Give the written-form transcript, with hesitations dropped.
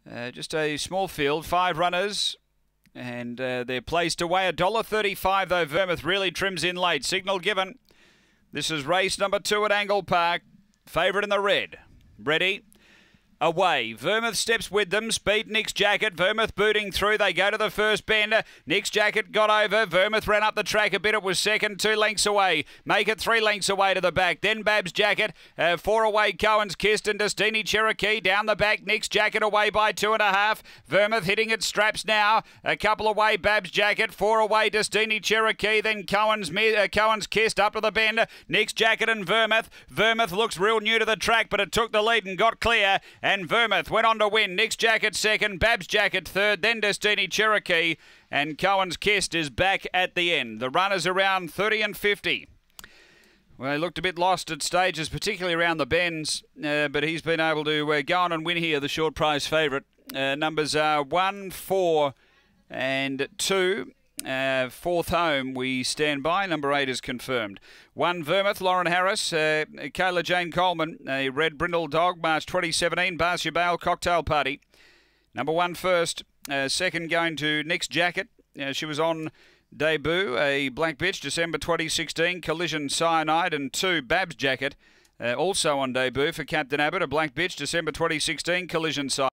Just a small field, 5 runners. And they're placed away. $1.35 though. Vermouth really trims in late. Signal given. This is race number 2 at Angle Park. Favourite in the red. Ready. Away. Vermouth steps with them. Speed Nick's Jacket. Vermouth booting through. They go to the first bend. Nick's Jacket got over. Vermouth ran up the track a bit. It was second, 2 lengths away. Make it 3 lengths away to the back. Then Babs Jacket. 4 away. Cohen's Kissed and Destiny Cherokee down the back. Nick's Jacket away by 2.5. Vermouth hitting its straps now. A couple away. Babs Jacket. 4 away. Destiny Cherokee. Then Cohen's Kissed up to the bend. Nick's Jacket and Vermouth. Vermouth looks real new to the track, but it took the lead and got clear. And Vermouth went on to win. Nick's Jacket second, Babs Jacket third, then Destiny Cherokee, and Cohen's Kissed is back at the end. The runners around 30 and 50. Well, he looked a bit lost at stages, particularly around the bends, but he's been able to go on and win here, the short prize favourite. Numbers are 1, 4 and 2. Fourth home, we stand by. Number 8 is confirmed. 1 Vermouth, Lauren Harris, Kayla Jane Coleman, a Red Brindle Dog, March 2017, Barcia Bale Cocktail Party. Number 1 first, second going to Nick's Jacket. She was on debut, a Black Bitch, December 2016, Collision Cyanide, and 2 Babs Jacket, also on debut for Captain Abbott, a Black Bitch, December 2016, Collision Cyanide.